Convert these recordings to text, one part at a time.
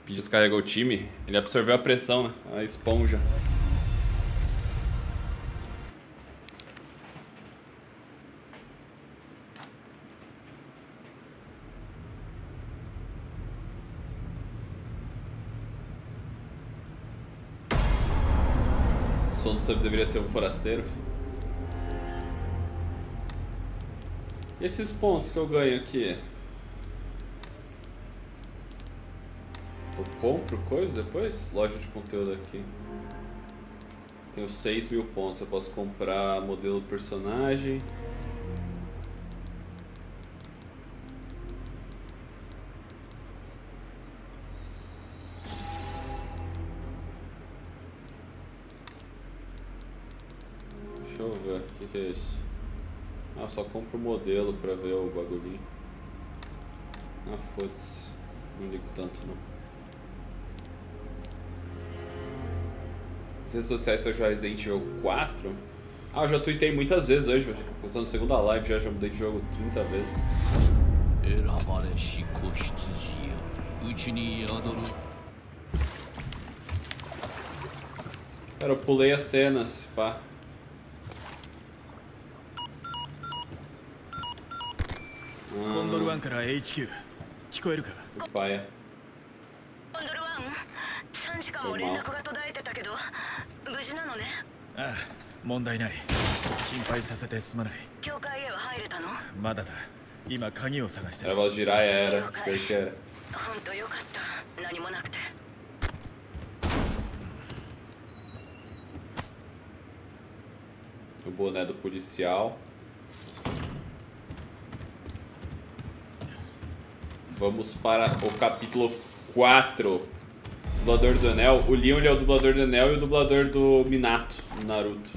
Descarregou o time. Ele absorveu a pressão, né? A esponja. O som do sub deveria ser um forasteiro. E esses pontos que eu ganho aqui? Eu compro coisa depois? Loja de conteúdo aqui. Tenho 6.000 pontos. Eu posso comprar modelo do personagem. Deixa eu ver. O que é isso? Ah, só compro o modelo pra ver o bagulhinho. Ah, foda-se. Não ligo tanto não. As redes sociais pra jogar Resident Evil 4? Ah, eu já tuitei muitas vezes hoje, velho. Eu tô na segunda live já mudei de jogo 30 vezes. Cara, eu pulei as cenas, pá. Paia. Era a voz de Jiraiya, era. Que era. O boné do policial. Vamos para o capítulo 4. Dublador do Enel. O Leon ele é o dublador do Enel e o dublador do Minato, no Naruto.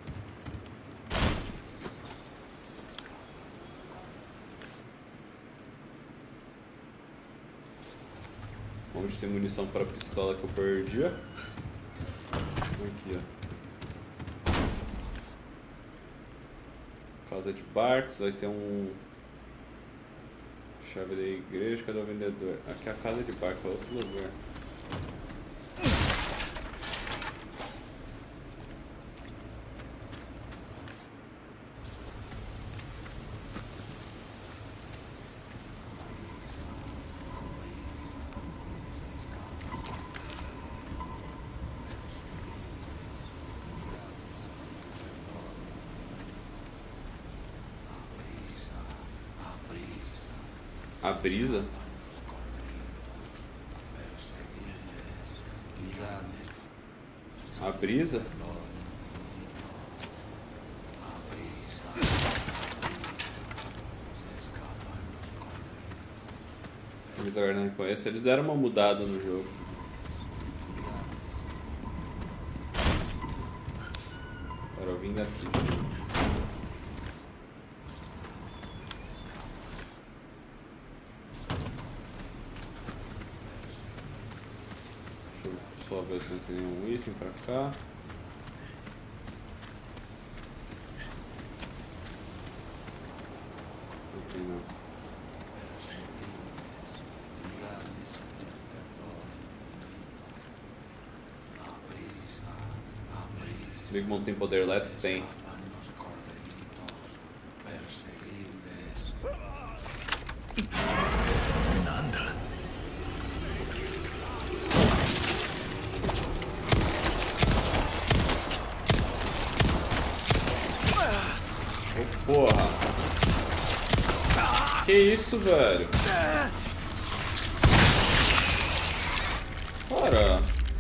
Vamos ter munição para a pistola que eu perdi. Aqui, ó. Casa de barcos, vai ter um... Chave da igreja, cadê o vendedor? Aqui é a casa de barco, é outro lugar. A brisa? A brisa? Eles agora não reconhecem. Eles deram uma mudada no jogo. Agora eu vim daqui. Só ver se não tem nenhum item pra cá. Não tem não. Big Mom tem poder elétrico? Tem. Porra. Que isso, velho? Cara.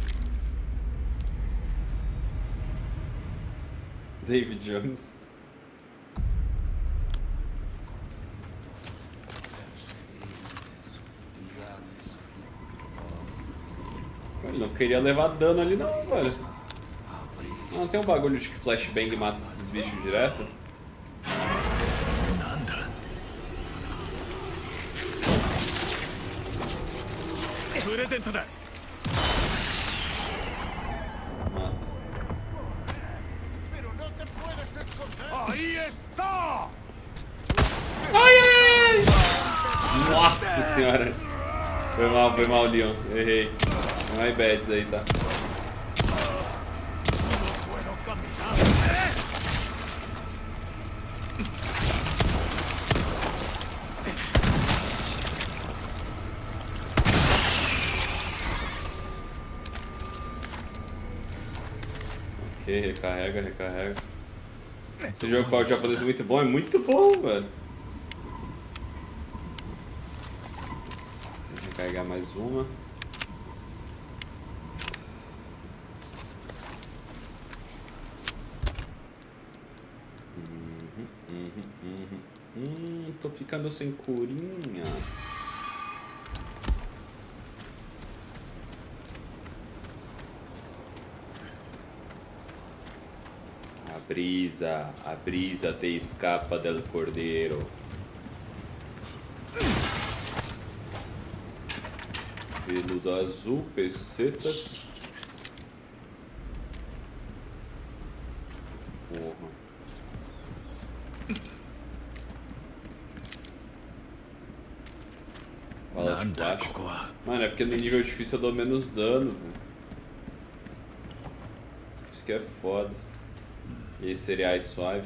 David Jones. Ele não queria levar dano ali não, velho. Não tem um bagulho de que flashbang mata esses bichos direto? Mato. Aí está! Ai, ai, ai! Nossa senhora! Foi mal, Leon. Errei. Não é bad aí, tá? Ok, recarrega. Esse jogo com o japonês é muito bom, velho. Vou recarregar mais uma. Tô ficando sem curinha. A brisa te escapa del cordeiro. Veludo azul, pesetas. Porra. Bala de plástico. Mano, é porque no nível difícil eu dou menos dano, velho. Isso que é foda. E aí, cereais suave.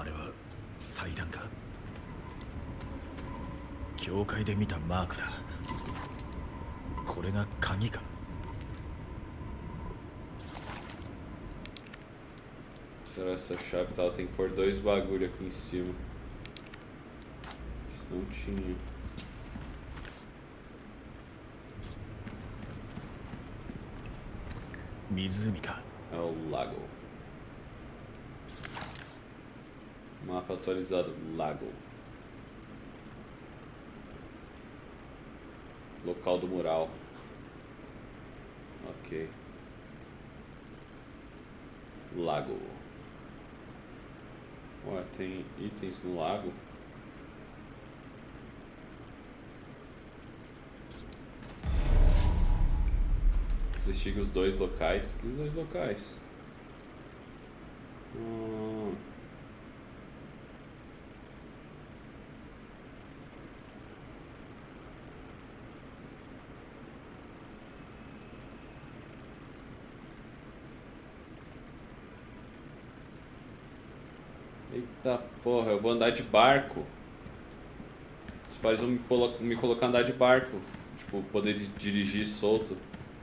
Será essa chave tal? Tem que pôr 2 bagulho aqui em cima. Isso não tinha. É o lago. Mapa atualizado, lago. Local do mural. Ok. Lago. Ué, tem itens no lago? Investigue os 2 locais. Que os 2 locais? Eita porra, eu vou andar de barco. Os pais vão me colocar a andar de barco. Tipo, poder dirigir solto.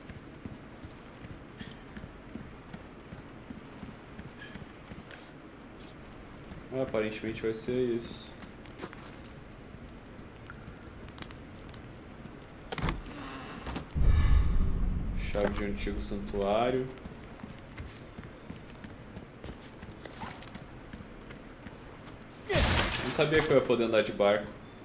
Aparentemente vai ser isso. Chave de antigo santuário. Não sabia que eu ia poder andar de barco.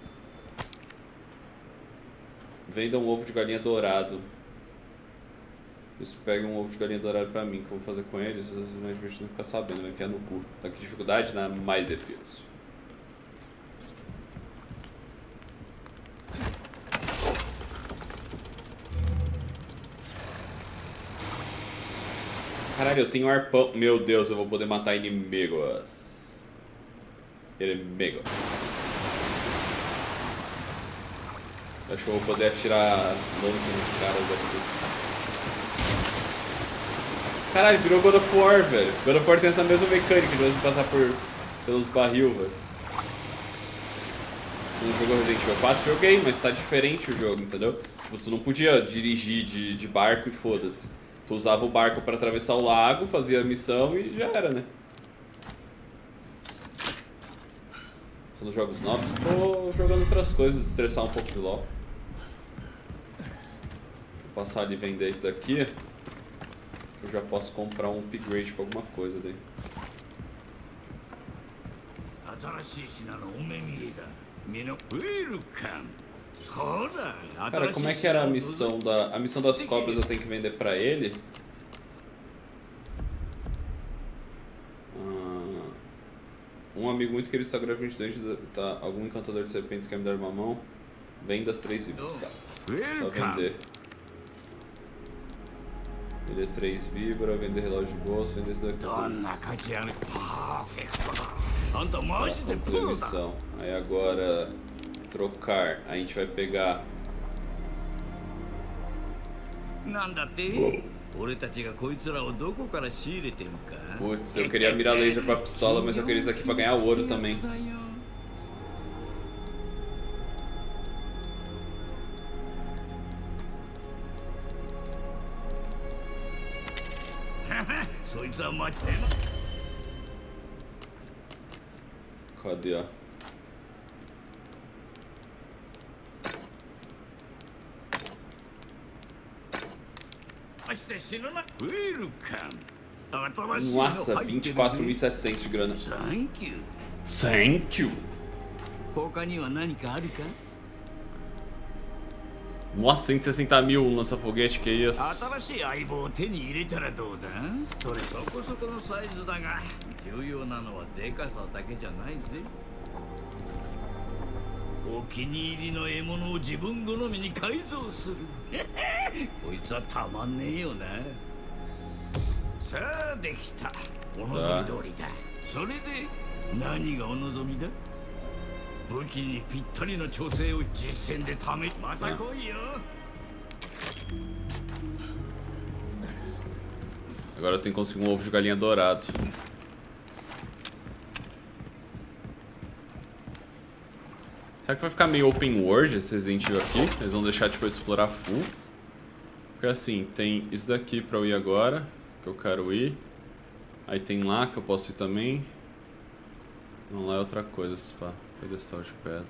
Venda um ovo de galinha dourado. Isso pega um ovo de galinha dourado pra mim. O que eu vou fazer com eles? Às vezes é mais divertido não ficar sabendo. Vai enfiar no cu. Tá com dificuldade na mais defesa. Caralho, eu tenho arpão. Meu Deus, eu vou poder matar inimigos. Inimigos. Acho que eu vou poder atirar lança nos caras aqui. Caralho, virou God of War, velho. God of War tem essa mesma mecânica de você passar pelos barril, velho. Tu não jogou Resident Evil 4? Joguei, mas tá diferente o jogo, entendeu? Tipo, tu não podia dirigir de barco e foda-se. Tu usava o barco pra atravessar o lago, fazia a missão e já era, né? São nos jogos novos, tô jogando outras coisas, estressar um pouco de LoL. Deixa eu passar ali e vender esse daqui. Eu já posso comprar um upgrade pra alguma coisa daí. Cara, como é que era a missão a missão das cobras? Eu tenho que vender pra ele? Um amigo muito querido está gravando tá, algum encantador de serpentes quer me dar uma mão? Venda as 3 vibras, tá? Só vender. Vender 3 vibras, vender relógio de bolso, vender esse daqui. Concluir a missão. Aí agora trocar. A gente vai pegar Putz, eu queria mirar laser pra pistola, mas eu queria isso aqui pra ganhar ouro também. Cadê, ó? Nossa, 24.700 de grana. Thank you. Nossa, 160 mil um lança-foguete, que isso? Agora eu tenho que conseguir um ovo de galinha dourado. Será que vai ficar meio open world esse Resident Evil aqui? Eles vão deixar tipo eu explorar full? Porque assim, tem isso daqui pra eu ir agora, que eu quero ir. Aí tem lá que eu posso ir também. Não, lá é outra coisa, pá. Pedestal de pedra.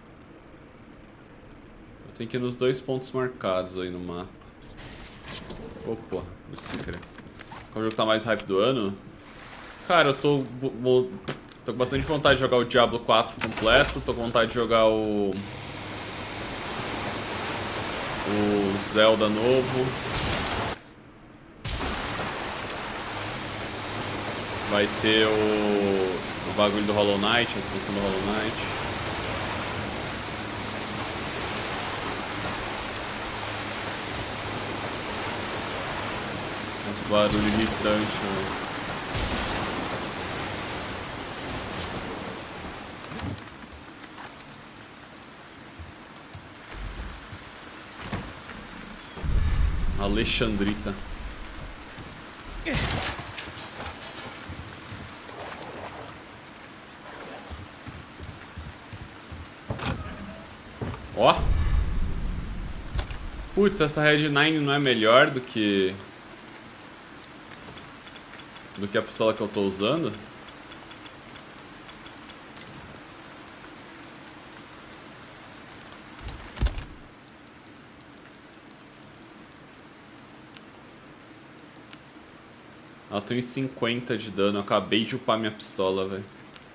Eu tenho que ir nos 2 pontos marcados aí no mapa. Ô, porra, o Secret. Qual jogo tá mais hype do ano? Cara, eu tô com bastante vontade de jogar o Diablo 4 completo. Tô com vontade de jogar o Zelda novo. Vai ter o bagulho do Hollow Knight, a expansão do Hollow Knight. Muito barulho irritante, né? Alexandrita. Ó. Putz, essa Red 9 não é melhor do que a pistola que eu tô usando? Ela tem uns 50 de dano. Eu acabei de upar minha pistola, velho.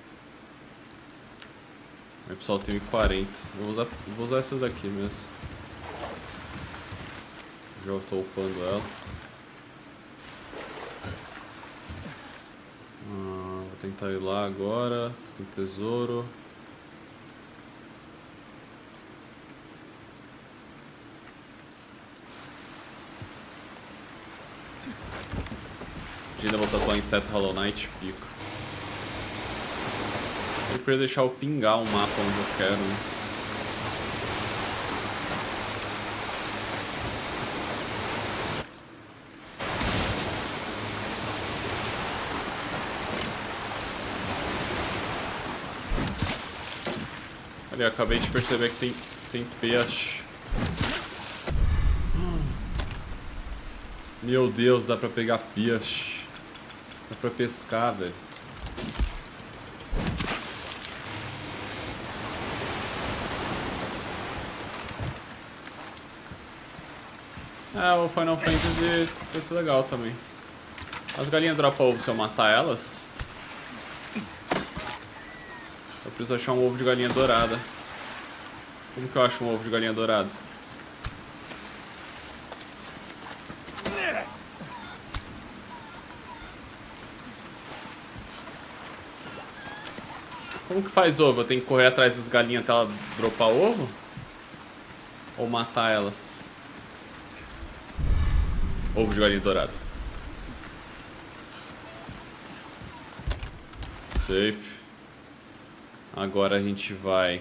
Minha pistola tem 40. Vou usar essa daqui mesmo. Já tô upando ela. Vou tentar ir lá agora. Tem tesouro. Ainda vou tatuar inseto Hollow Knight, pico. Eu queria deixar eu pingar um mapa onde eu quero, né? Ali, eu acabei de perceber que tem peixe. Meu Deus, dá pra pegar peixe. Dá pra pescar, velho. O Final Fantasy vai ser legal também. As galinhas dropam ovo se eu matar elas. Eu preciso achar um ovo de galinha dourada. Como que eu acho um ovo de galinha dourado? Como que faz ovo? Eu tenho que correr atrás das galinhas até ela dropar ovo? Ou matar elas? Ovo de galinha dourado. Safe. Agora a gente vai...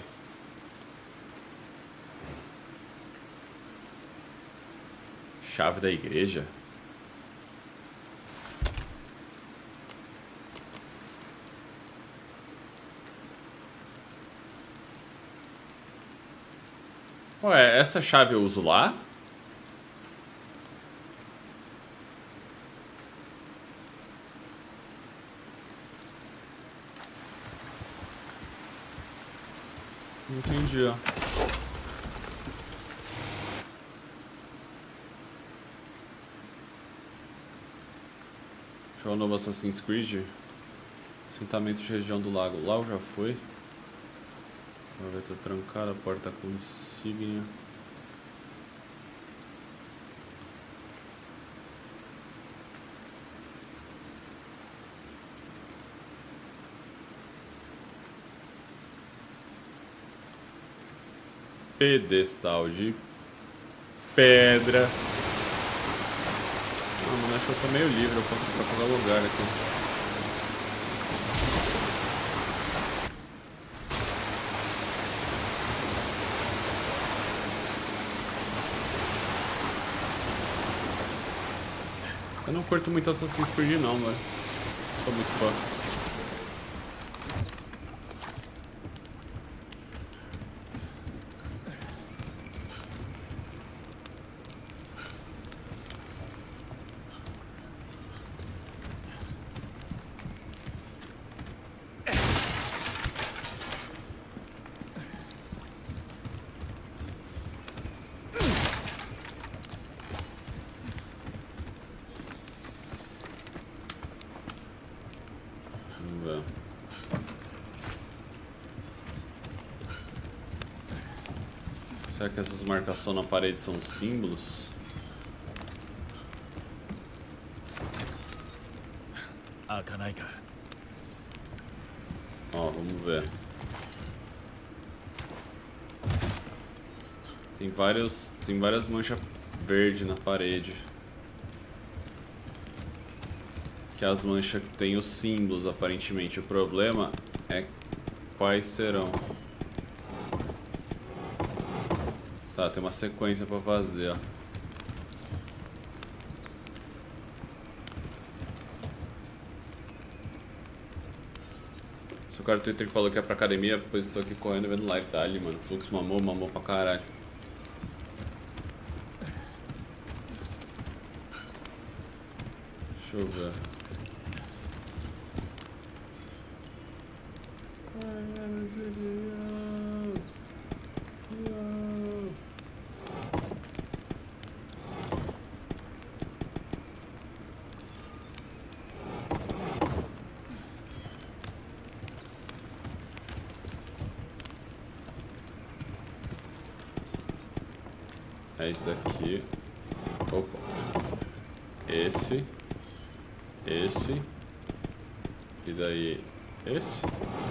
Chave da igreja. Ué, essa chave eu uso lá? Não entendi, ó. Deixa eu ver o novo Assassin's Creed. Assentamento de região do lago. Lá eu já fui. A gaveta trancada, a porta com insígnia. Pedestal de pedra. Ah, mano, acho que eu tô meio livre, eu posso ir pra qualquer lugar aqui. Eu não curto muito Assassin's Creed não, velho. Sou muito fã. Será que essas marcações na parede são símbolos? Ó, vamos ver. Tem várias manchas verdes na parede. Que é as manchas que tem os símbolos, aparentemente. O problema é quais serão. Tá, tem uma sequência pra fazer, ó. Se o cara do Twitter falou que é pra academia, depois eu tô aqui correndo vendo live, tá ali, mano. Fluxo mamou pra caralho. Deixa eu ver. É esse daqui. Opa. Esse. E daí esse.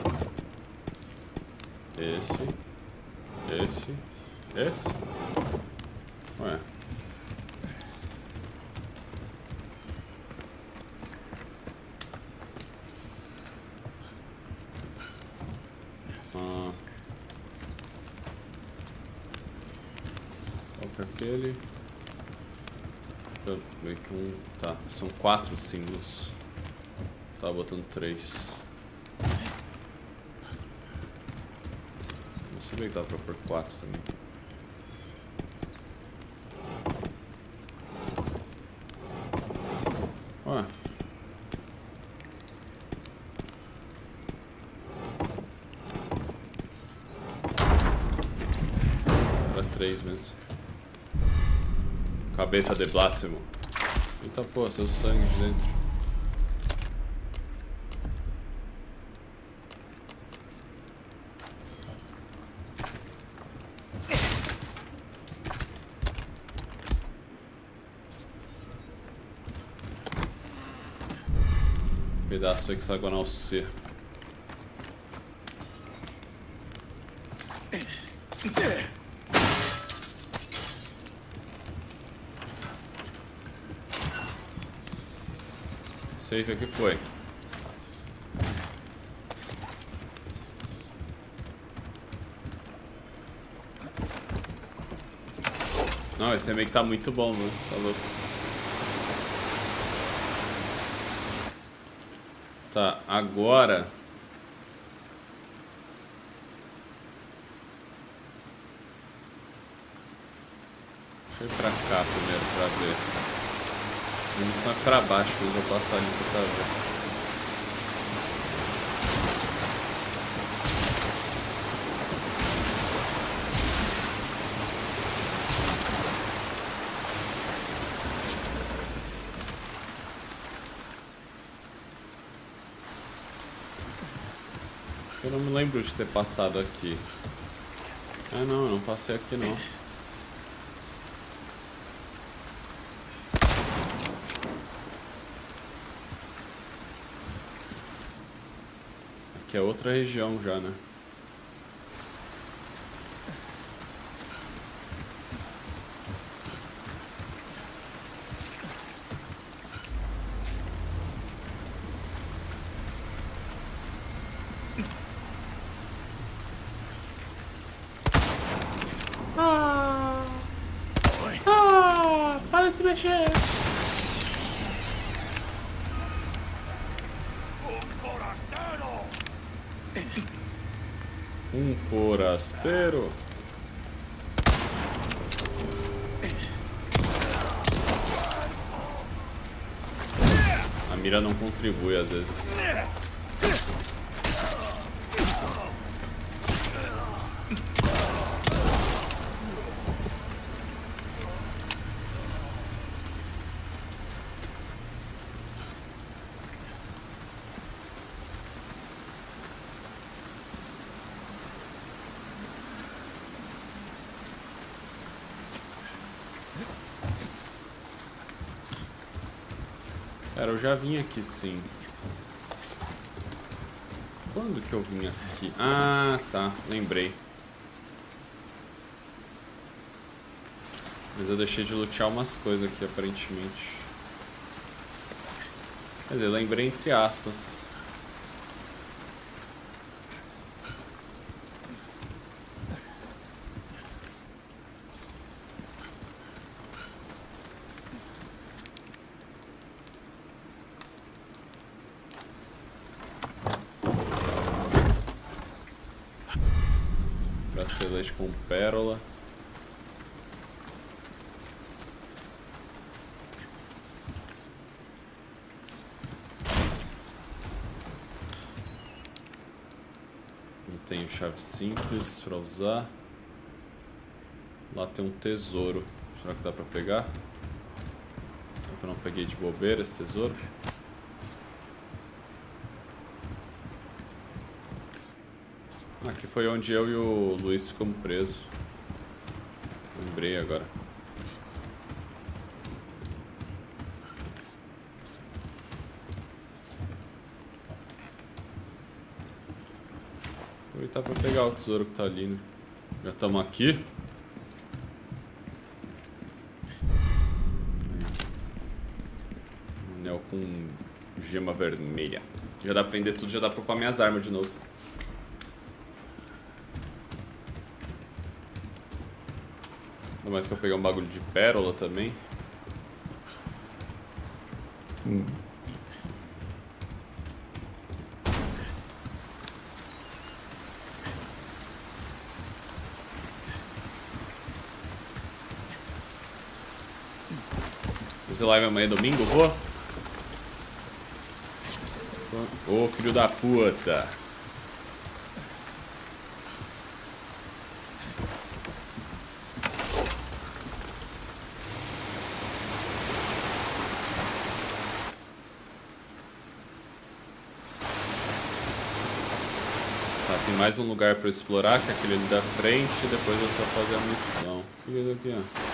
Esse. Ué. Aquele. Meio que um. Tá, são 4 símbolos. Tava botando 3. Não sei bem que dá pra pôr 4 também. Ué. Era 3 mesmo. Cabeça de blasfemo. Eita porra, seu sangue de dentro. Pedaço hexagonal C. Safe aqui foi. Não, esse remake tá muito bom, mano. Tá louco. Tá, agora... Deixa eu ir pra cá primeiro pra ver. Vamos só pra baixo, eu vou passar ali só pra ver. Eu não me lembro de ter passado aqui. Ah não, eu não passei aqui não. Aqui é outra região já, né? Para de se mexer! Um forasteiro! A mira não contribui às vezes. Cara, eu já vim aqui sim. Quando que eu vim aqui? Ah, tá. Lembrei. Mas eu deixei de lutear umas coisas aqui, aparentemente. Quer dizer, lembrei entre aspas. Bracelete com pérola. Não tenho chave simples pra usar. Lá tem um tesouro. Será que dá pra pegar? Será que eu não peguei de bobeira esse tesouro? Aqui foi onde eu e o Luiz ficamos presos. Lembrei agora. Vou aproveitar pra pegar o tesouro que tá ali, né? Já estamos aqui. Anel com gema vermelha. Já dá pra vender tudo, já dá pra upar minhas armas de novo. Ainda mais que eu peguei um bagulho de pérola também. Esse live amanhã é domingo, vou? Ô, filho da puta. Tá, tem mais um lugar pra eu explorar, que é aquele ali da frente, e depois eu só fazer a missão. O que é isso aqui, ó?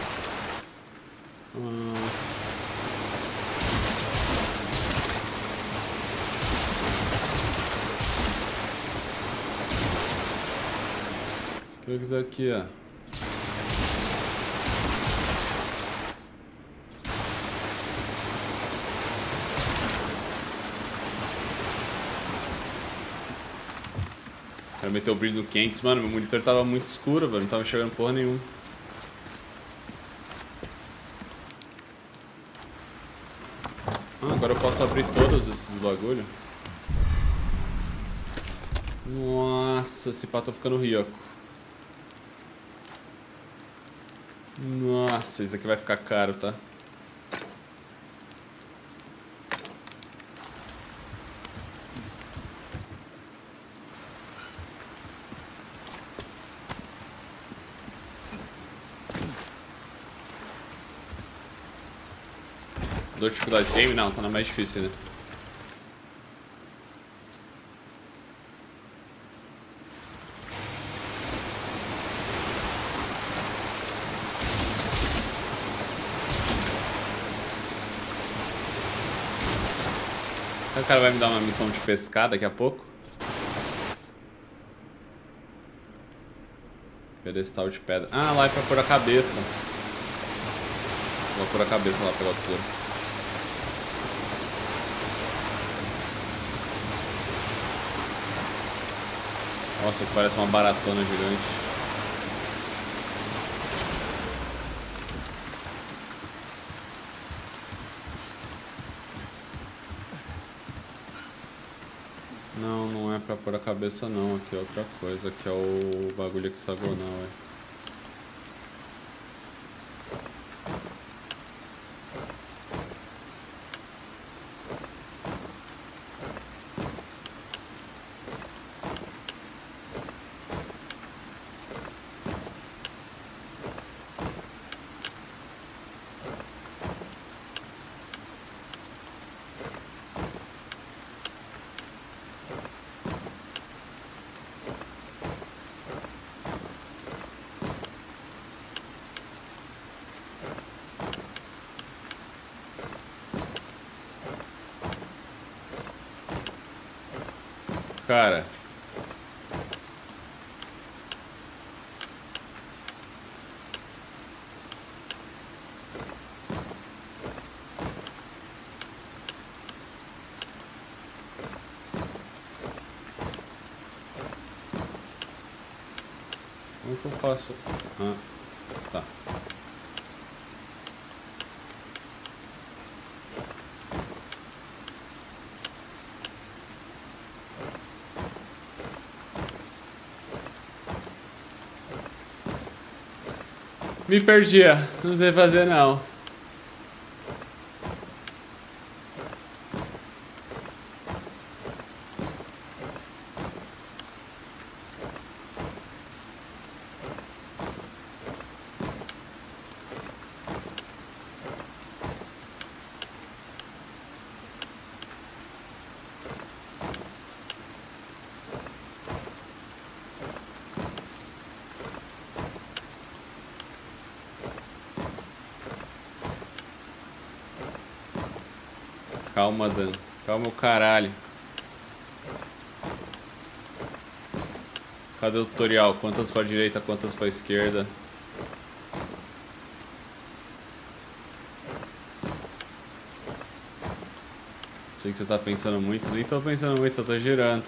O que é isso aqui, ó? O cara meteu o brilho no 500, mano, meu monitor tava muito escuro, velho, não tava enxergando porra nenhuma. Ah, agora eu posso abrir todos esses bagulho. Nossa, esse pá tá ficando rico. Nossa, isso aqui vai ficar caro, tá? Dor de dificuldade game? Não, tá na mais difícil ainda. O cara vai me dar uma missão de pescar daqui a pouco. Pedestal de pedra. Ah, lá é pra pôr a cabeça. Vou pôr a cabeça lá pela tesoura. Nossa, parece uma baratona gigante. Não, não é pra pôr a cabeça não, aqui é outra coisa, aqui é o bagulho hexagonal, é. Cara. Como que eu faço? Ah, tá. Me perdi, não sei fazer não. Calma, Dan. Calma o caralho. Cadê o tutorial? Quantas pra direita, quantas pra esquerda? Sei que você tá pensando muito. Nem tô pensando muito, só tô girando.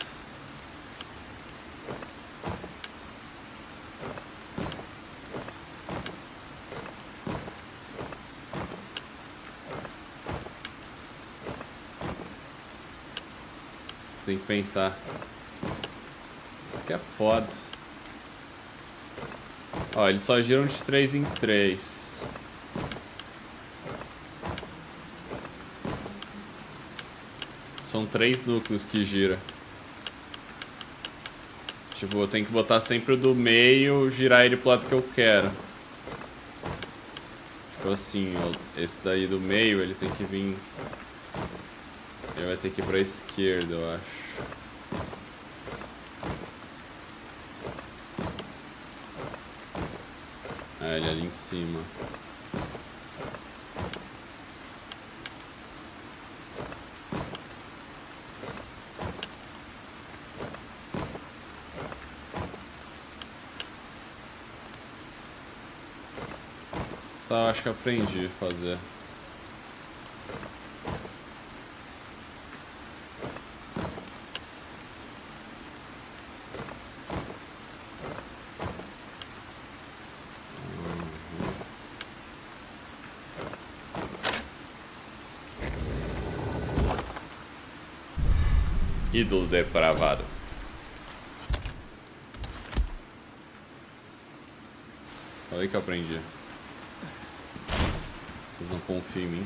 Tem que pensar. Isso aqui é foda. Ó, eles só giram de 3 em 3. São 3 núcleos que gira. Tipo, eu tenho que botar sempre o do meio, girar ele pro lado que eu quero. Tipo assim, ó, esse daí do meio, ele tem que vir... Ele vai ter que ir pra esquerda, eu acho. Ah, ele é ali em cima. Tá, acho que aprendi a fazer. Ídolo depravado. Falei que eu aprendi. Vocês não confiam em mim.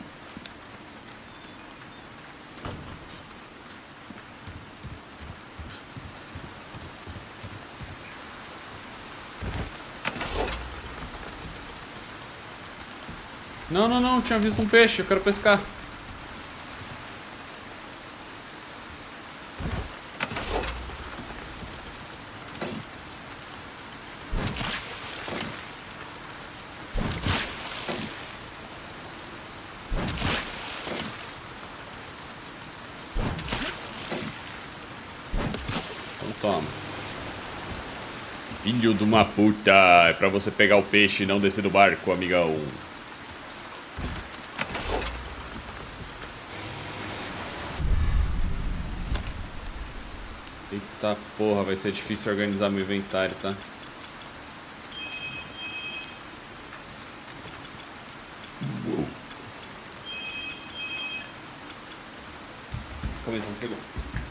Não, não, não, tinha visto um peixe, eu quero pescar. Então toma. Filho de uma puta, é pra você pegar o peixe e não descer do barco, amigão. Eita porra, vai ser difícil organizar meu inventário, tá? Começando um segundo.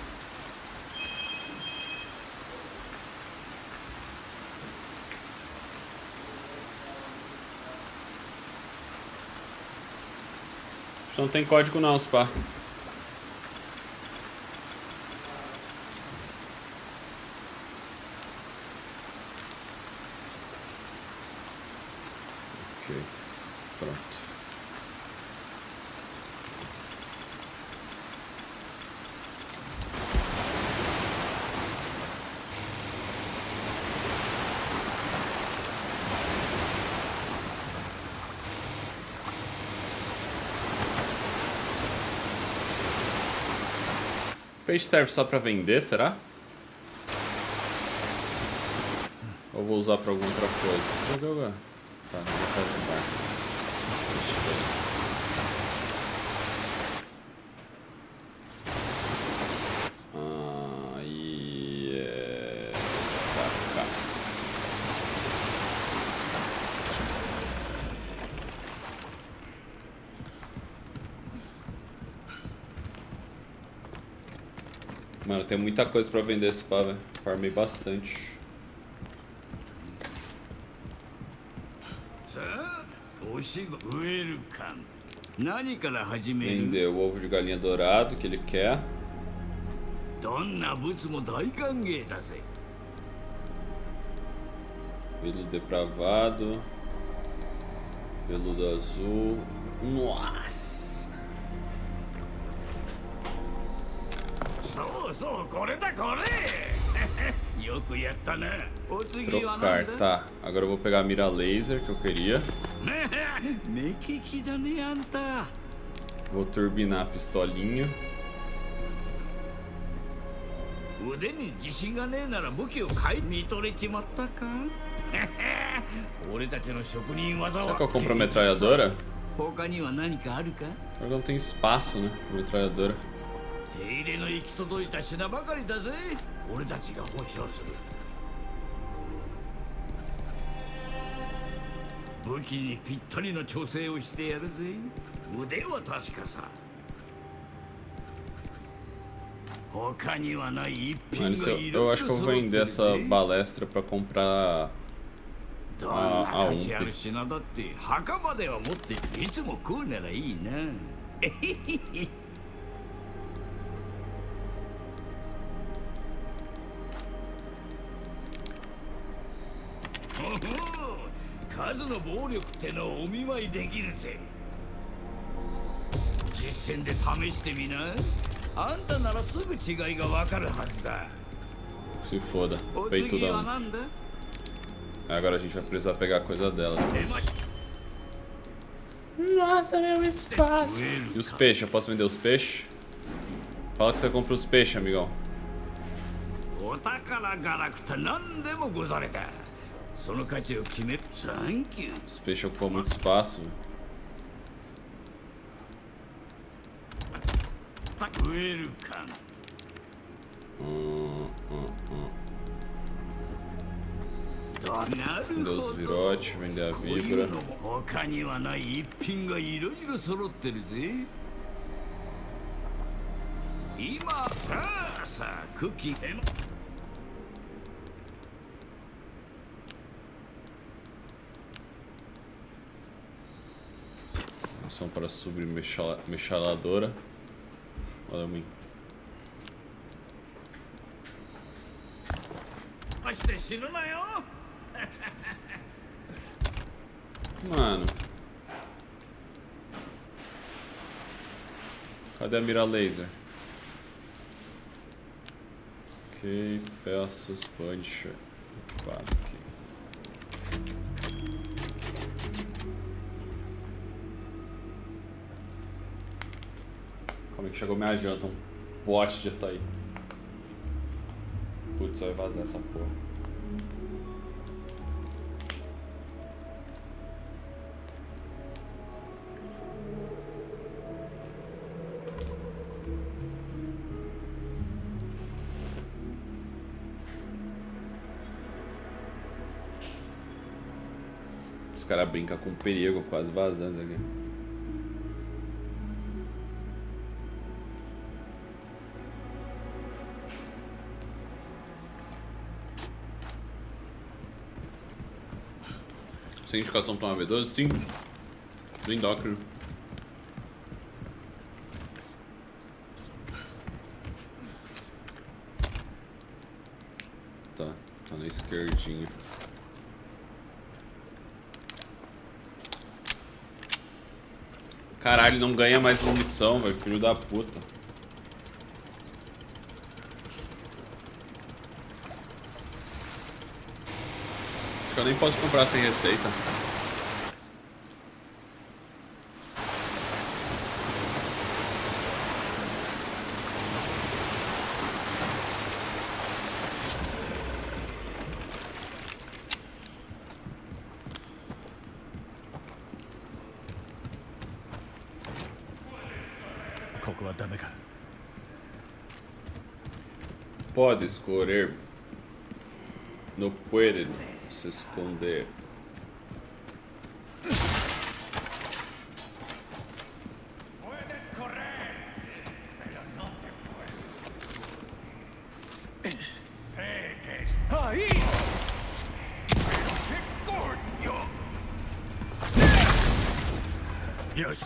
Não tem código não, Spa. Ok, pronto. Peixe serve só pra vender, será? Ou vou usar pra alguma outra coisa? Tá, vou fazer o barco. Tá. Mano, tem muita coisa pra vender esse pá, velho. Farmei bastante. Vender o ovo de galinha dourado que ele quer. Veludo depravado. Veludo azul. Nossa! Trocar, tá. Agora eu vou pegar a mira laser que eu queria. Vou turbinar a pistolinha. Será que eu compro a metralhadora? Agora não tem espaço, né? Pra metralhadora. Mano, eu acho que eu vou vender essa balestra pra comprar a UMP. Se foda, peito da UMP. Agora a gente vai precisar pegar a coisa dela. Nossa, meu espaço! E os peixes? Eu posso vender os peixes? Fala que você compra os peixes, amigão. Os peixes ocupam muito espaço. Vender os virotes, vender a vibra. さあクッキーでも Missão para subir mechaladora. Olha mim. して死ぬなよ Mano. Cadê a mira laser? Ok, peças, puncher. Opa, aqui. Como é que chegou minha janta? Um pote de açaí. Putz, só vai vazar essa porra. Os caras brincam com perigo, quase vazando isso aqui. Sem indicação para uma V12? Sim. Do endócrino. Tá na esquerdinha. Caralho, não ganha mais munição, velho. Filho da puta. Acho que eu nem posso comprar sem receita. Pode escorrer. No puede se esconder. Puedes correr, pero no te puedo. Sé que está ahí. Pero qué coño. Dios.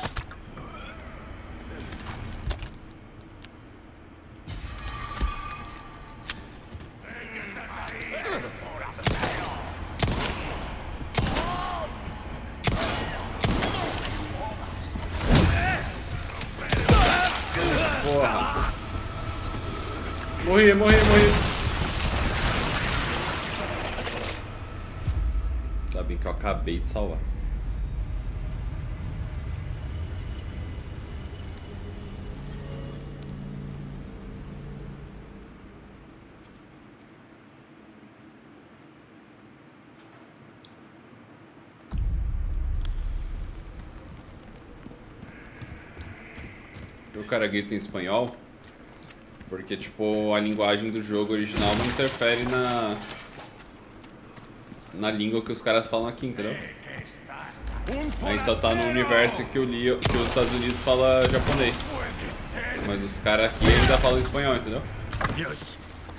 Porra. Morri. Tá bem que eu acabei de salvar. O cara grita em espanhol porque, tipo, a linguagem do jogo original não interfere na língua que os caras falam aqui, entendeu? Aí só tá no universo que que os Estados Unidos falam japonês, mas os caras aqui ainda falam espanhol, entendeu? Dios.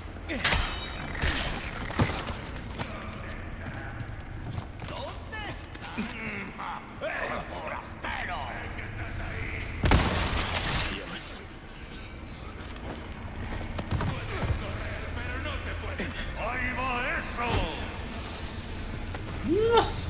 Nossa!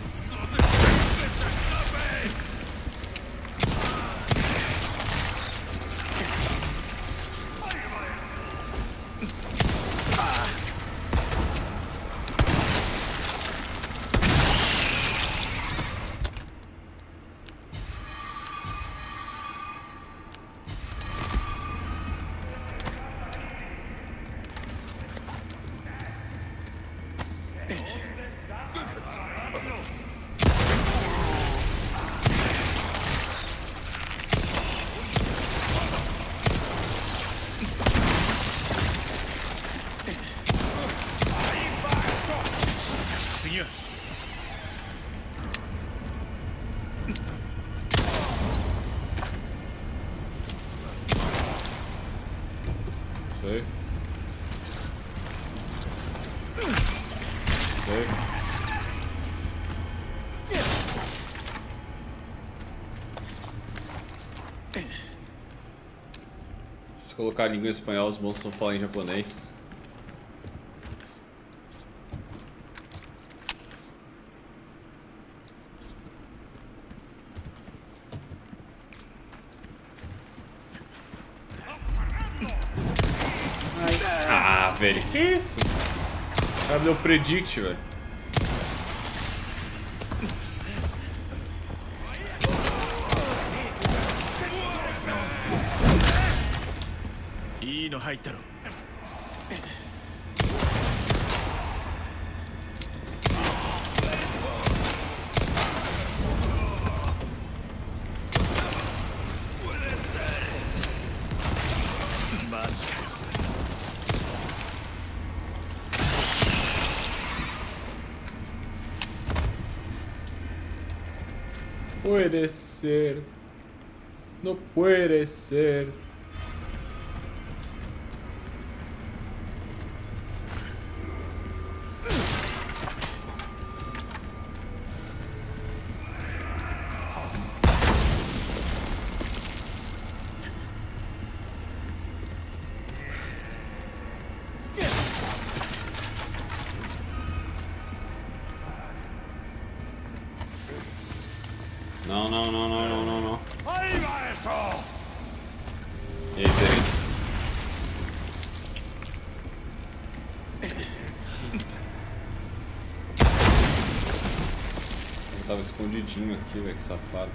Se colocar a língua em espanhol, os monstros vão falar em japonês. Ah, velho, que isso? O cara deu predict, velho. いいの入ったろ。マジかよ。 Puede ser. No puede ser. Não, não, não, não, não, não, não. ¡Ahí va eso! E aí, Zerito? Eu tava escondidinho aqui, velho, que safado.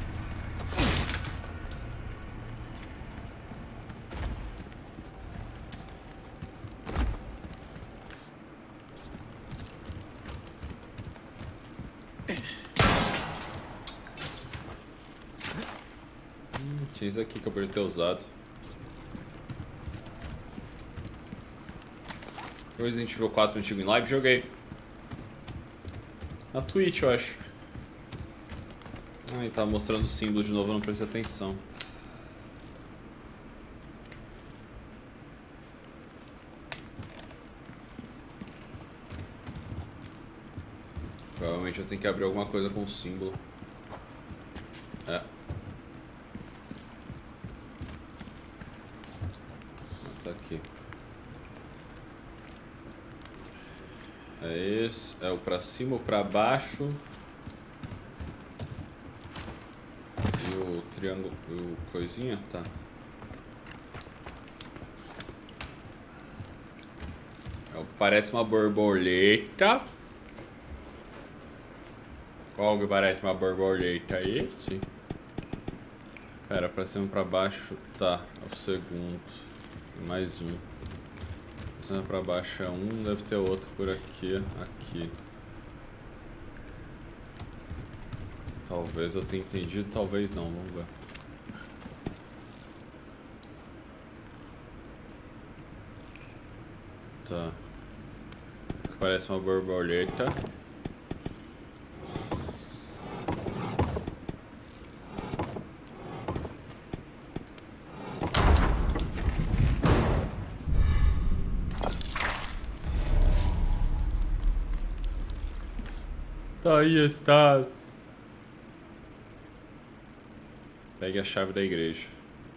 Tinha isso aqui que eu poderia ter usado. Resident Evil 4 antigo em live, joguei. Na Twitch, eu acho. Ai, tava mostrando o símbolo de novo, eu não prestei atenção. Provavelmente eu tenho que abrir alguma coisa com o símbolo. É. Tá aqui. É esse. É o pra cima ou pra baixo. E o triângulo. O coisinha? Tá. Parece uma borboleta. Qual que parece uma borboleta? Esse? Pera, pra cima ou pra baixo. Tá, é o segundo. E mais um. Pra cima ou pra baixo é um, deve ter outro por aqui. Aqui. Talvez eu tenha entendido, talvez não. Vamos ver. Tá. Parece uma borboleta. Aí estás. Pegue a chave da igreja.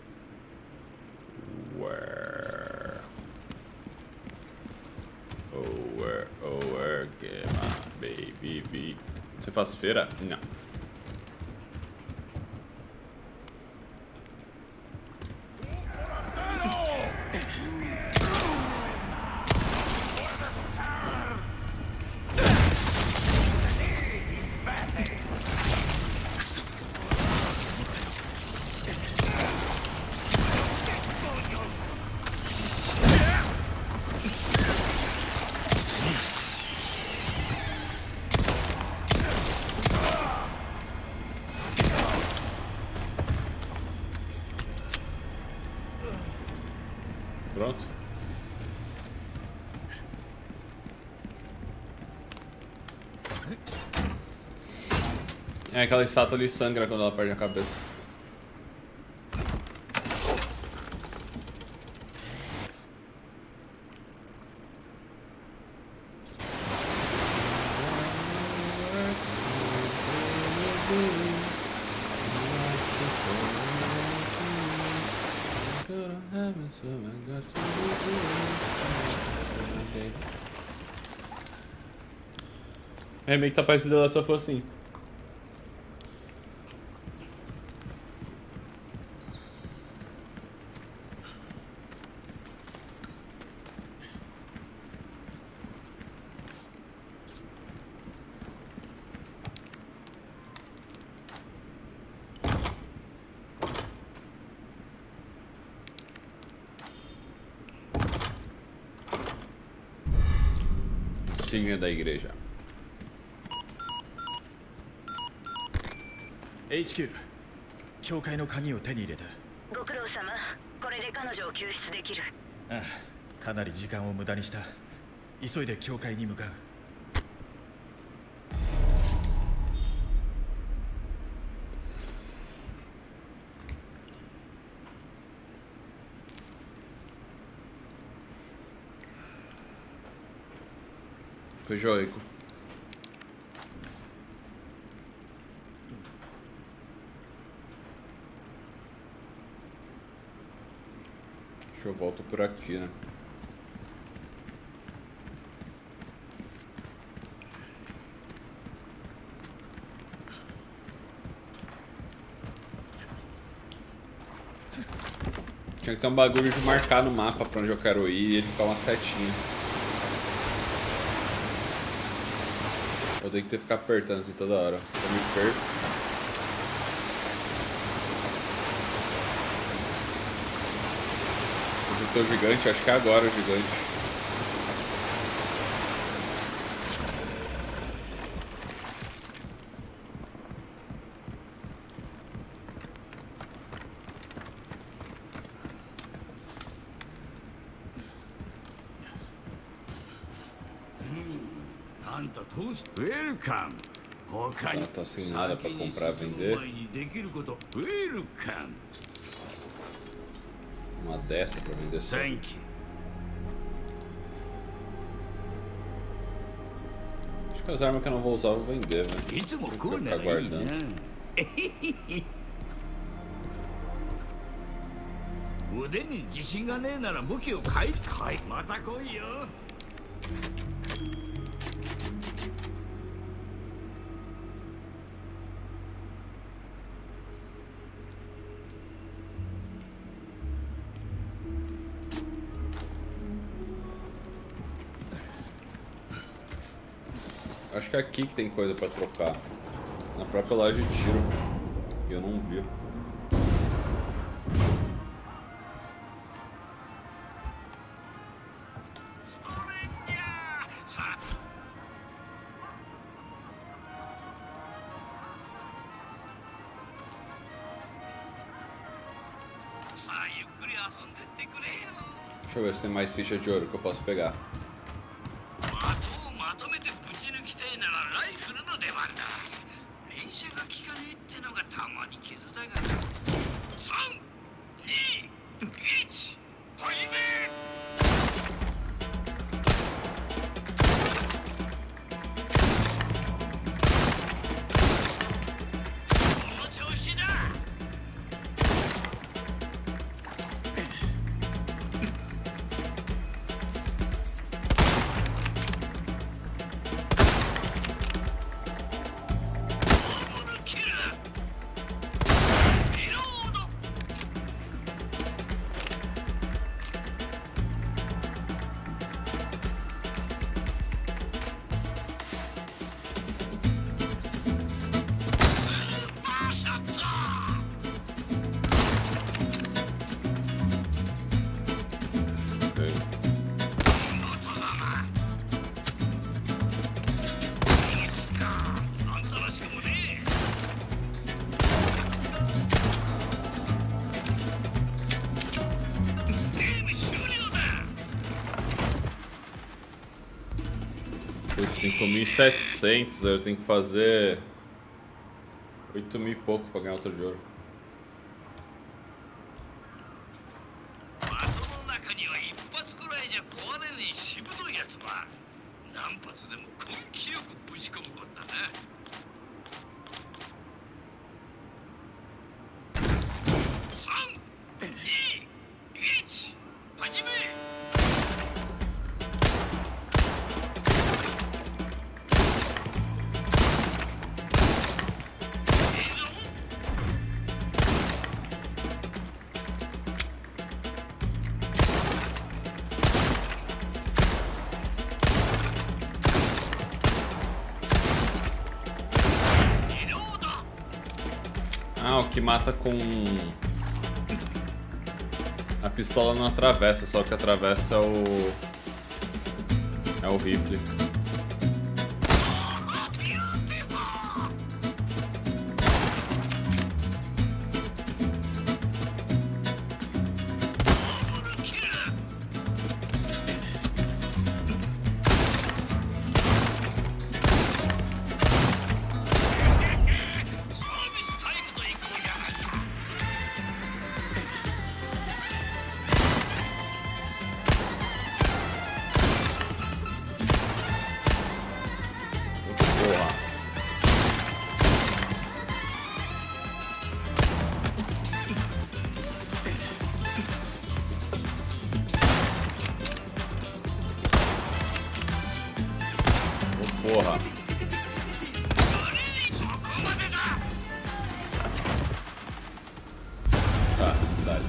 Where? Oh, get my baby. Você faz feira? Não. Pronto. É, aquela estátua ali sangra quando ela perde a cabeça. Remake tá parecido ela só for assim. Insígnia da igreja. HQ 教会の鍵を手に入れた。 ご苦労様。これで彼女を救出できる。 ああ、かなり時間を無駄にした。急いで教会に向かう。 Foi joico. Deixa eu volto por aqui, né? Tinha que ter um bagulho de marcar no mapa pra onde eu quero ir e ele ficar uma setinha. Eu tenho que ficar apertando assim toda hora. Eu me perco. Eu tô gigante, acho que é agora o gigante. Welcome. Ela tá sem nada pra comprar, vender. Uma dessa pra vender só. Thank you. Acho que as armas que eu não vou usar eu vou vender, velho. Vou ficar guardando. 腕に自信がねえなら武器を買いまた来いよ。 Acho que é aqui que tem coisa pra trocar. Na própria loja de tiro. E eu não vi. Deixa eu ver se tem mais ficha de ouro que eu posso pegar. Putz, 5.700, eu tenho que fazer 8.000 e pouco pra ganhar outro de ouro. Ah, o que mata com... A pistola não atravessa, só que atravessa é o rifle. Porra. Tá, dá.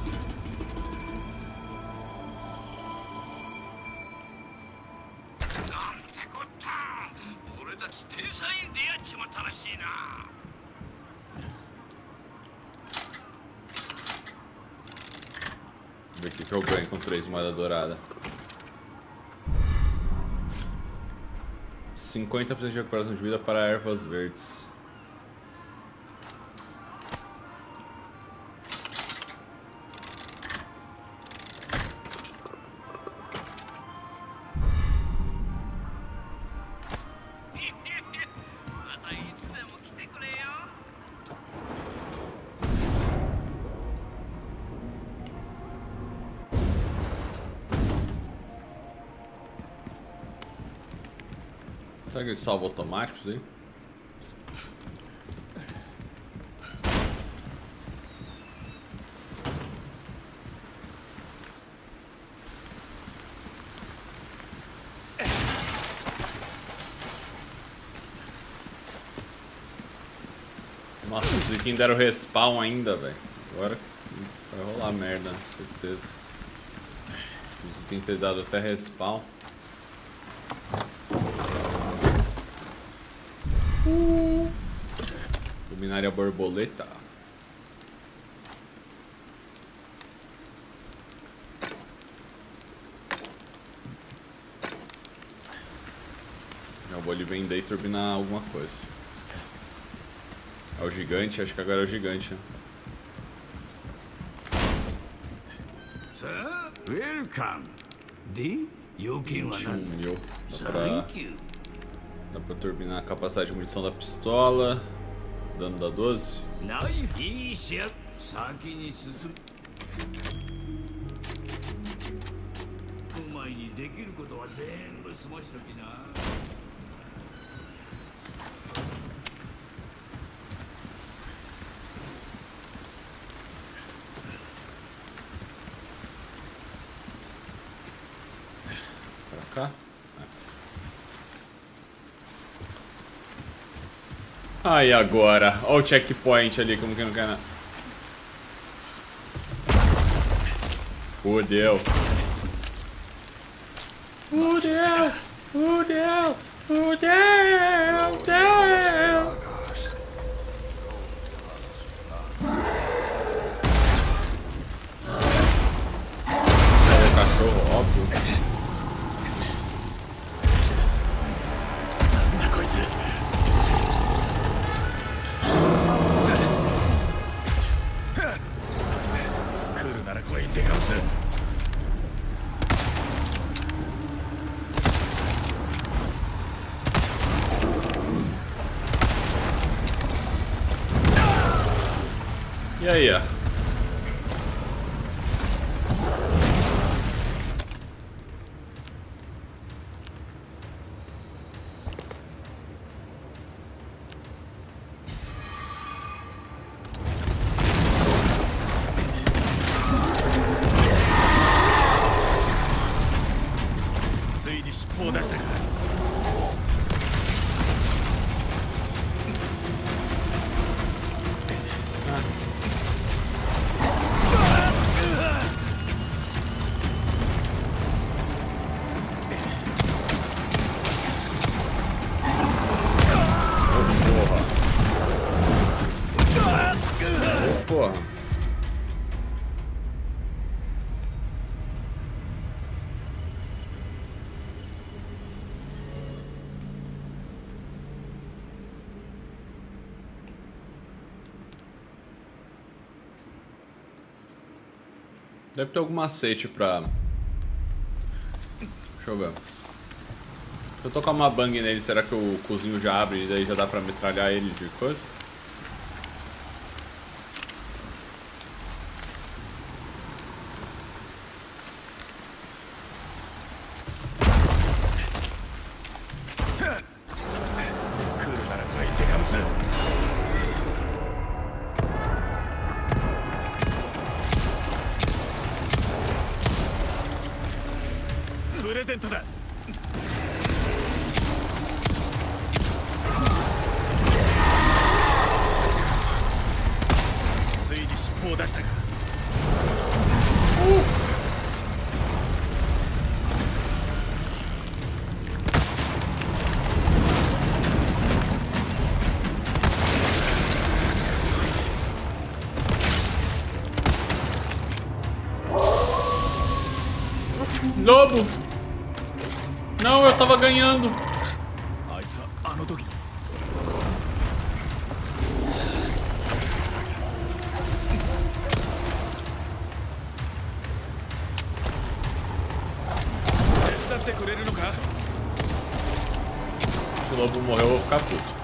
Vamos ver o que eu ganho com 3 moedas douradas. 50% de recuperação de vida para ervas verdes. Será que ele salva automáticos aí? Nossa, os vikings deram respawn ainda, velho. Agora vai rolar merda, certeza. Os vikings ter dado até respawn. Luminária borboleta. Eu vou ali vender e turbinar alguma coisa. É o gigante? Acho que agora é o gigante, né? Welcome. De 要件は 21 何だ mil. Thank you. Dá pra turbinar a capacidade de munição da pistola. Dano da 12. ナイフいいしや先に進むお前にできることは全部済ましときな Pra cá. Aí agora, olha o checkpoint ali, como que não quer nada. Fudeu. Fudeu. Fudeu. Fudeu. Fudeu. O cachorro, óbvio. E aí, ó. porra. Deve ter algum macete pra... Deixa eu ver. Se eu tocar uma bang nele, será que o cozinho já abre e daí já dá pra metralhar ele de coisa? Lobo! Não, eu tava ganhando. Se o lobo morreu, eu vou ficar puto.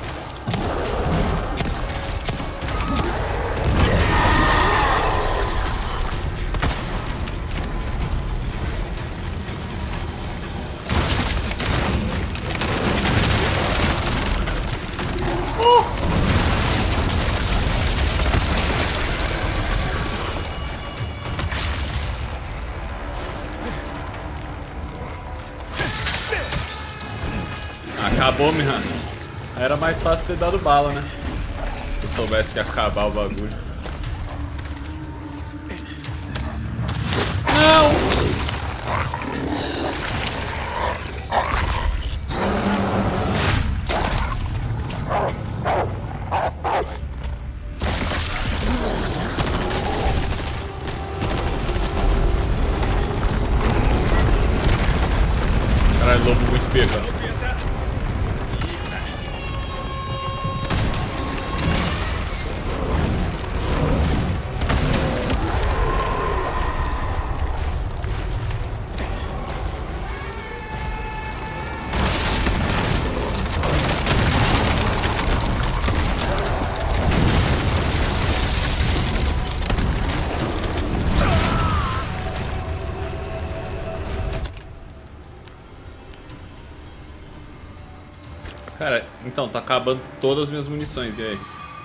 Acabou, minha. Era mais fácil ter dado bala, né? Se eu soubesse que ia acabar o bagulho. Não! Caralho, lobo muito pica. Cara, então, tá acabando todas as minhas munições, e aí?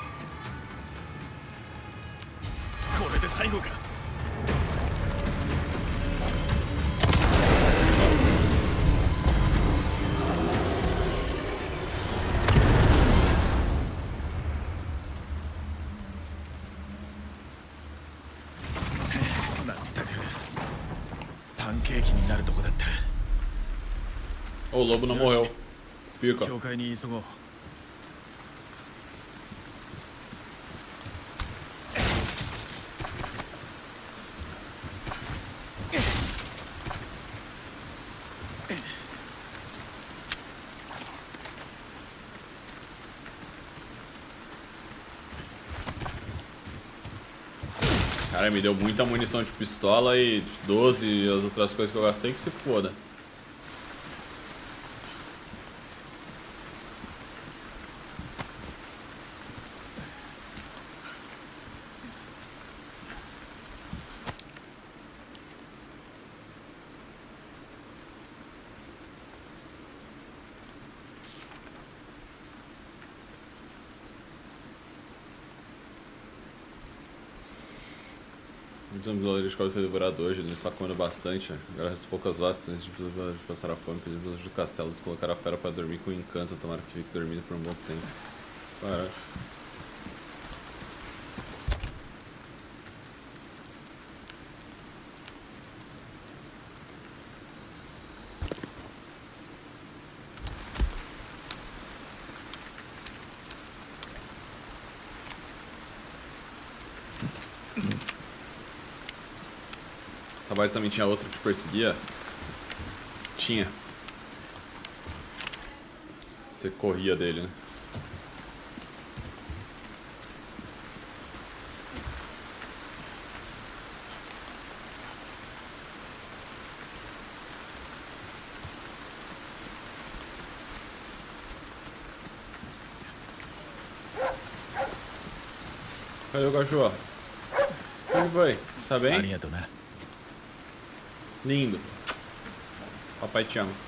O lobo não morreu. Pica. Cara, me deu muita munição de pistola e 12 e as outras coisas que eu gastei que se foda. Os zombies de cobra foi devorado hoje, ele está comendo bastante. Agora restam poucas vatas antes de passar a fome. Pedimos do castelo descolocar a fera para dormir com encanto. Tomara que fique dormindo por um bom tempo. Caralho. Essa barra também tinha outra que te perseguia? Tinha. Você corria dele, né? Cadê o cachorro? Onde foi? Tá bem? Lindo. Papai te ama.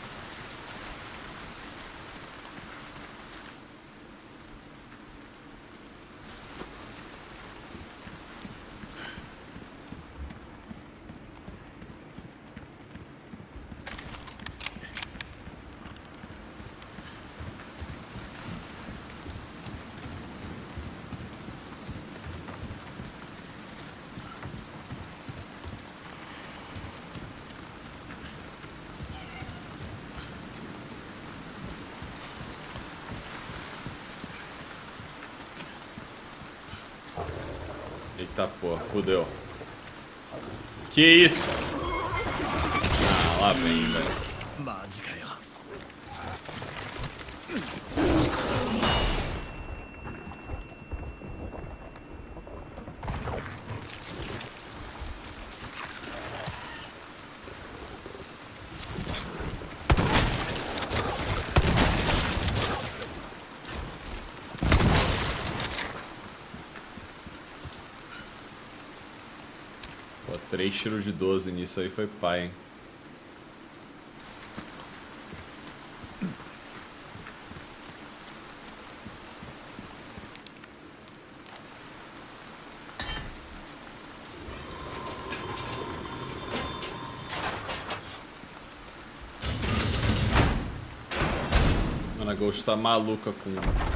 Eita porra, fudeu. Que isso? Ah, lá vem, velho. Pô, 3 tiros de 12 nisso aí foi pai, hein? Mano, a Ghost tá maluca com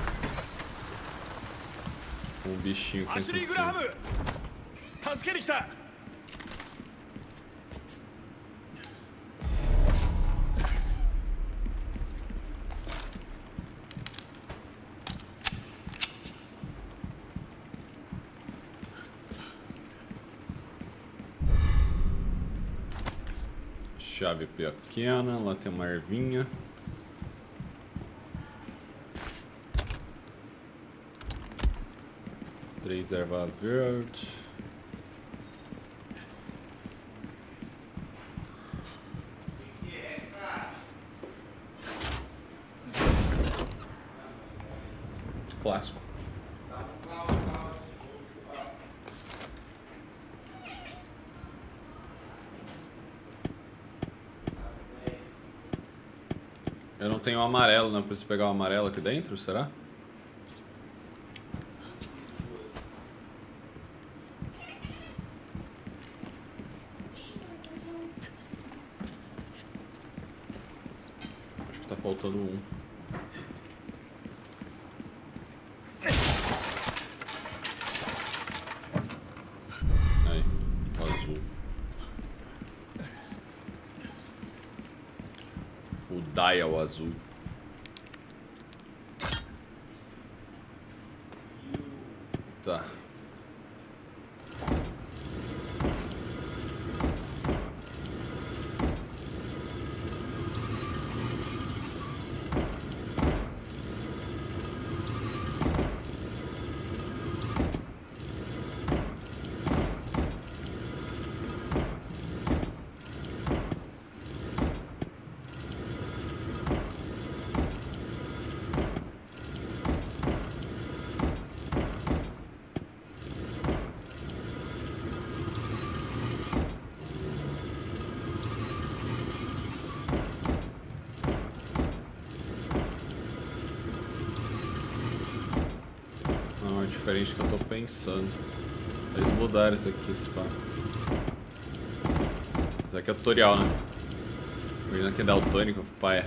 o bichinho que tem em cima. Chave pequena, lá tem uma ervinha. Três erva verde. Clássico. Eu não tenho o amarelo, não. Preciso pegar o amarelo aqui dentro, será? Acho que tá faltando um. Aí, o azul. O dial azul. Tá. Não, é diferente do que eu tô pensando. Eles mudaram isso aqui, esse pá. Isso aqui é tutorial, né? Imagina que é daltônico, paia.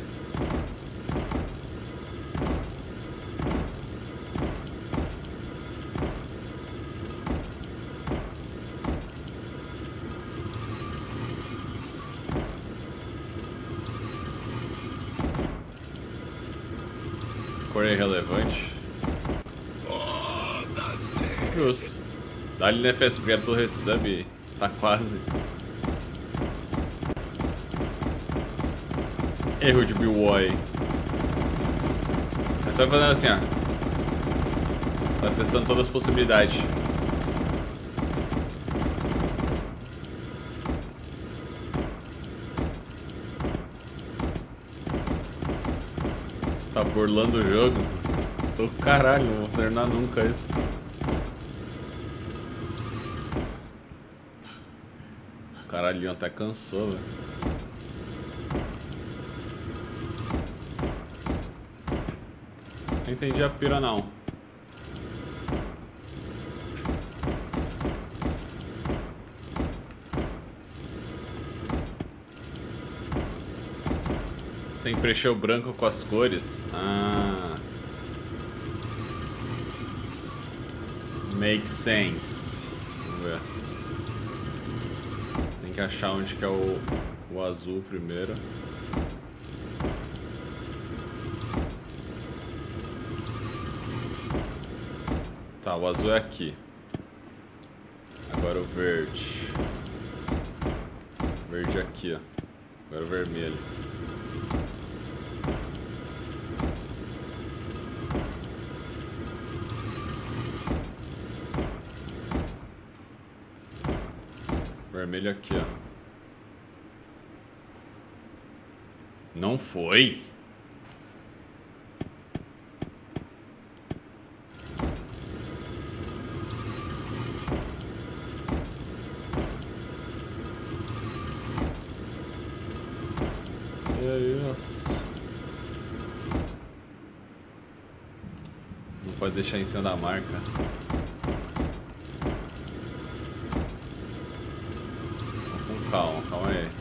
Cor é irrelevante. Justo. Dá-lhe NFS, obrigado pelo resub. Tá quase. Erro de B-Boy. É só fazendo assim, ó. Tá testando todas as possibilidades. Tá burlando o jogo? Tô caralho, não vou terminar nunca isso. Caralho, até cansou, velho. Não entendi a pira, não. Sem preencher o branco com as cores. Ah. Makes sense. Vamos ver. Tem que achar onde que é o azul primeiro. Tá, o azul é aqui. Agora o verde. O verde é aqui, ó. Agora o vermelho. Vermelho aqui, ó. Não foi? Isso. Não pode deixar em cima da marca. Com calma, calma aí.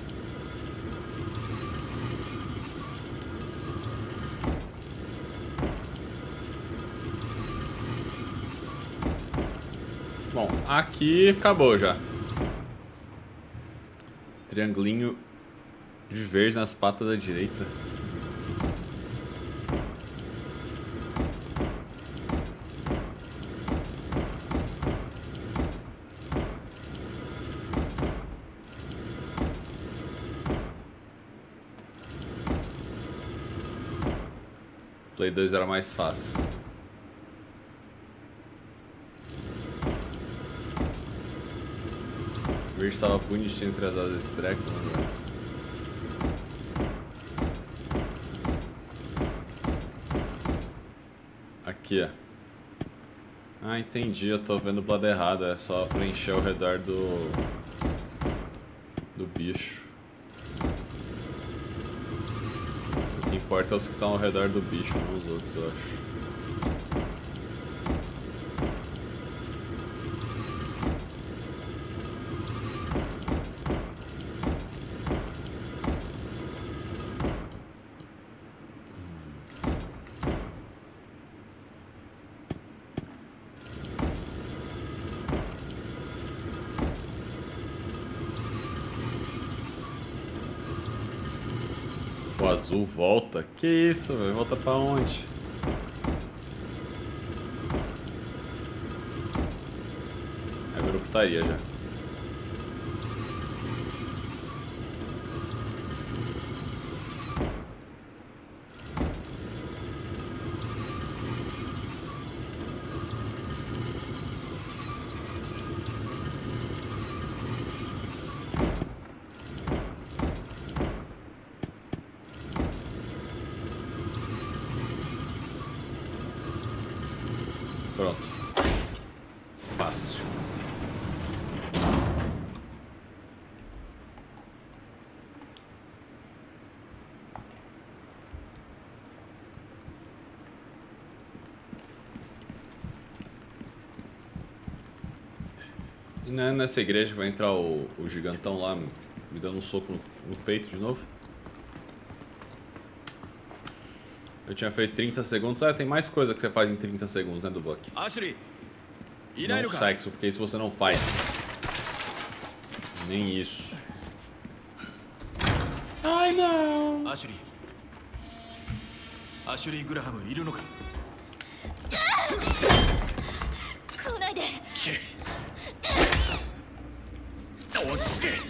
Bom, aqui acabou já. Triangulinho de verde nas patas da direita. Play 2 era mais fácil. O verde estava bonitinho entre as asas desse treco, né? Aqui, ó. Ah, entendi. Eu tô vendo o lado errado. É só preencher ao redor do bicho. O que importa é os que estão ao redor do bicho, não os outros, eu acho. O azul volta? Que isso, velho? Volta pra onde? É virou putaria já. Pronto. Fácil. E não é nessa igreja que vai entrar o gigantão lá me dando um soco no peito de novo? Eu tinha feito 30 segundos. Ah, tem mais coisa que você faz em 30 segundos, né, do Buck? Ashley, Não sexo, porque isso você não faz. Nem isso. Ai, não. Ashley. Ashley Graham, いるのか? 来ないで。 落ち着け。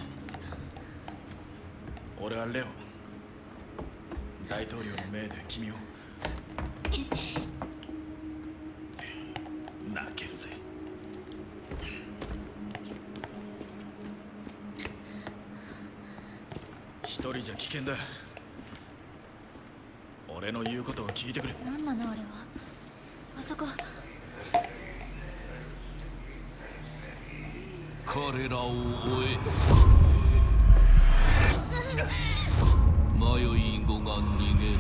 俺はレオン。大統領の命で君を。泣けるぜ。一人じゃ危険だ。俺の言うことを聞いてくれ。 何なのあれは。あそこ。 彼らを追え。迷い子が逃げる。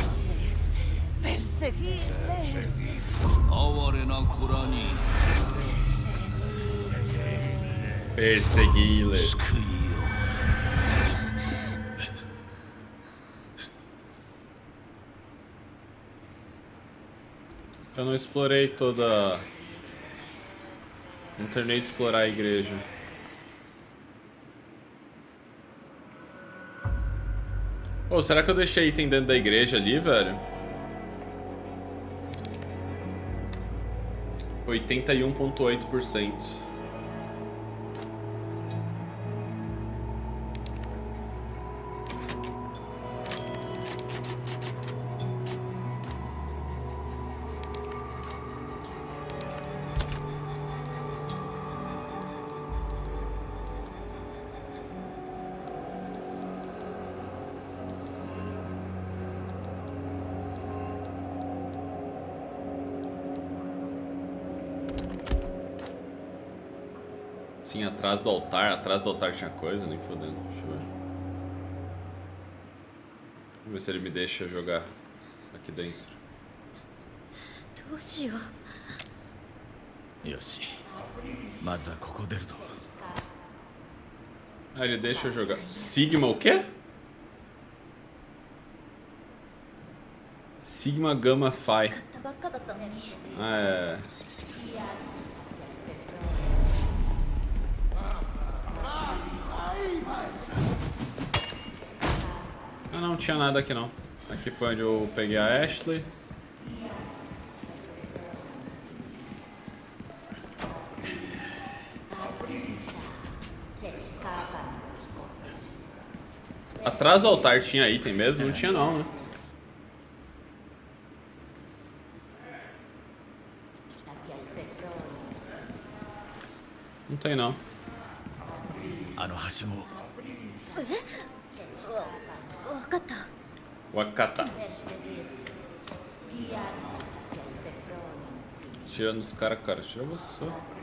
哀れな子らに Persegui-les. 救いよ。 Eu não explorei toda. Não terminei de explorar a igreja. Oh, será que eu deixei item dentro da igreja ali, velho? 81,8%. Sim, atrás do altar tinha coisa, nem fodendo. Deixa eu ver. Vamos ver se ele me deixa jogar aqui dentro. どうしよう。 よし。まずはここ出るぞ。 Ah, ele deixa eu jogar. Sigma o quê? Sigma Gamma Phi. 買ったばっかだったのに。 Ah, é. Ah, não tinha nada aqui não. Aqui foi onde eu peguei a Ashley. Atrás do altar tinha item mesmo? Não tinha não, né? Não tem não. あのはしご。 わかった。 Wakata. Tira nos caras, cara. Tira você.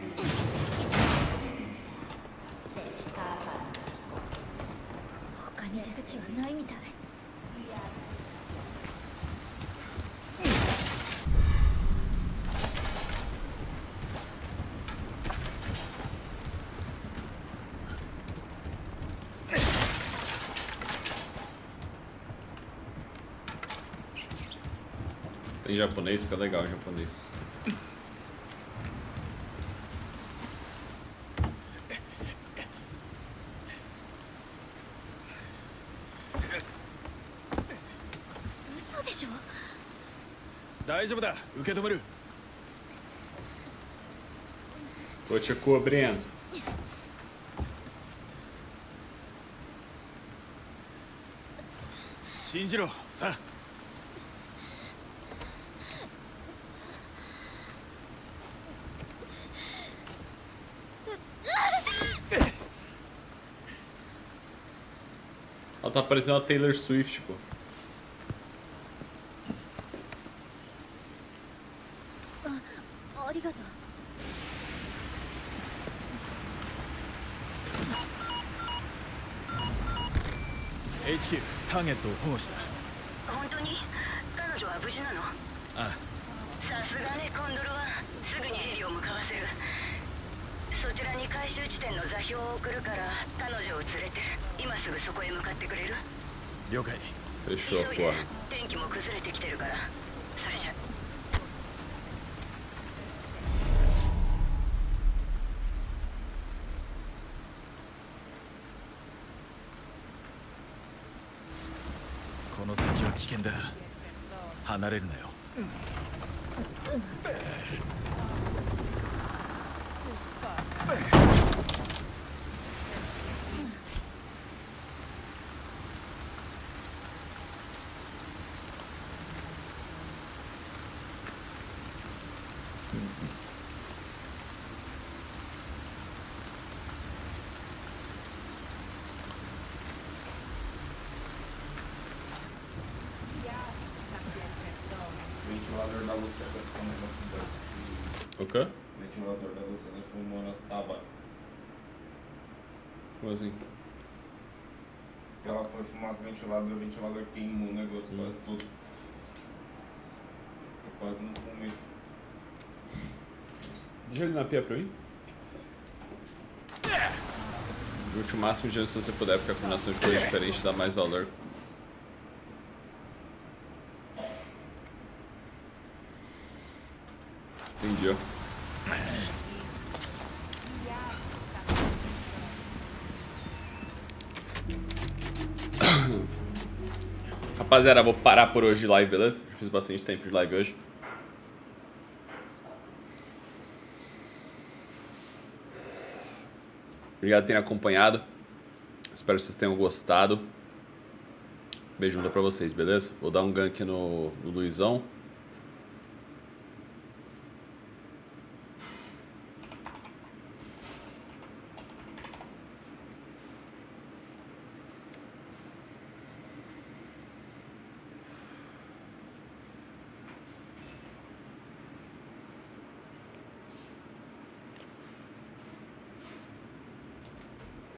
他に出口はないみたい。 Tem japonês, fica legal em japonês. 嘘でしょ。 大丈夫だ。受け止める。 Tô te cobrindo. 信じろ。さあ。 Ela tá parecendo a Taylor Swift, pô. ありがとう。 HQ ターゲットを保護した。 本当に彼女は無事なの？ ああ。 さすがね、コンドルはすぐにヘリを向かわせる。そちらに回収地点の座標を送るから彼女を連れて今すぐそこへ向かってくれる？ 了解。 Fechou, 急いで porra. 天気も崩れてきてるから。それじゃ。 この先は危険だ。離れるなよ。 O quê? O ventilador da Luciana fumando as tabaco. Como assim? Ela foi fumar com o ventilador queimou o negócio quase tudo. Eu quase não fumei. Deixa ele na pia pra mim. Junte o máximo de anos se você puder, porque a combinação de coisas diferentes dá mais valor. Entendi, ó. Rapaziada, vou parar por hoje de live, beleza? Já fiz bastante tempo de live hoje. Obrigado por terem acompanhado. Espero que vocês tenham gostado. Beijunda pra vocês, beleza? Vou dar um gank no Luizão.